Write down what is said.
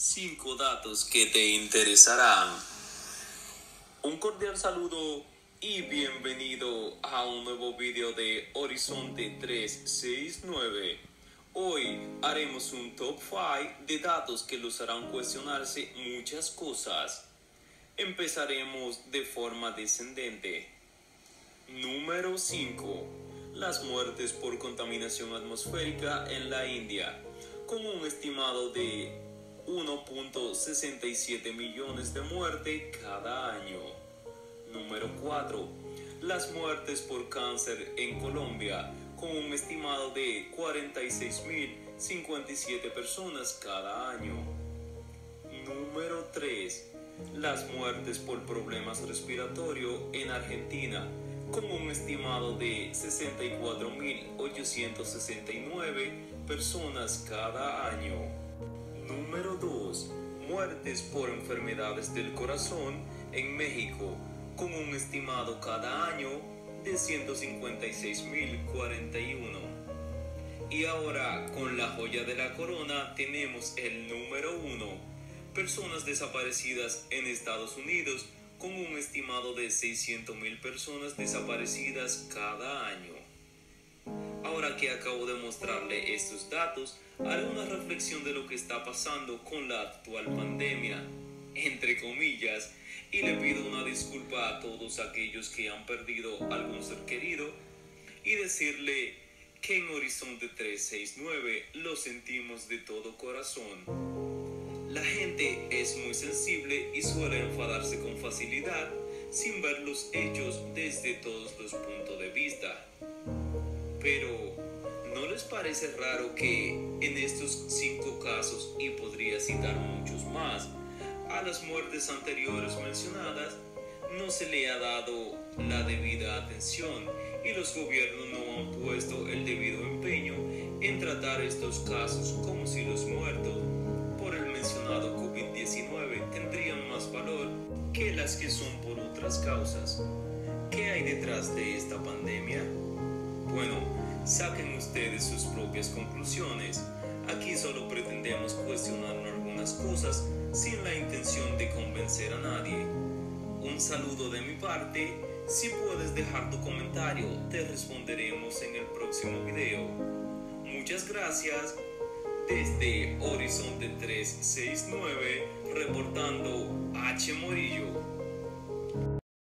5 datos que te interesarán. Un cordial saludo y bienvenido a un nuevo video de Horizonte 369. Hoy haremos un top 5 de datos que los harán cuestionarse muchas cosas. Empezaremos de forma descendente. Número 5. Las muertes por contaminación atmosférica en la India, con un estimado de 1.67 millones de muertes cada año. Número 4. Las muertes por cáncer en Colombia, con un estimado de 46.057 personas cada año. Número 3. Las muertes por problemas respiratorios en Argentina, con un estimado de 64.869 personas cada año. Número 2. Muertes por enfermedades del corazón en México, con un estimado cada año de 156.041. Y ahora, con la joya de la corona, tenemos el número 1. Personas desaparecidas en Estados Unidos, con un estimado de 600.000 personas desaparecidas cada año. Ahora que acabo de mostrarle estos datos, haré una reflexión de lo que está pasando con la actual pandemia, entre comillas, y le pido una disculpa a todos aquellos que han perdido algún ser querido y decirle que en Horizonte 369 lo sentimos de todo corazón. La gente es muy sensible y suele enfadarse con facilidad sin ver los hechos desde todos los puntos de vista. Pero, ¿no les parece raro que en estos 5 casos, y podría citar muchos más, a las muertes anteriores mencionadas no se le ha dado la debida atención y los gobiernos no han puesto el debido empeño en tratar estos casos como si los muertos por el mencionado COVID-19 tendrían más valor que las que son por otras causas? ¿Qué hay detrás de esta pandemia? Bueno, saquen ustedes sus propias conclusiones. Aquí solo pretendemos cuestionar algunas cosas sin la intención de convencer a nadie. Un saludo de mi parte. Si puedes dejar tu comentario, te responderemos en el próximo video. Muchas gracias. Desde Horizonte 369, reportando H. Morillo.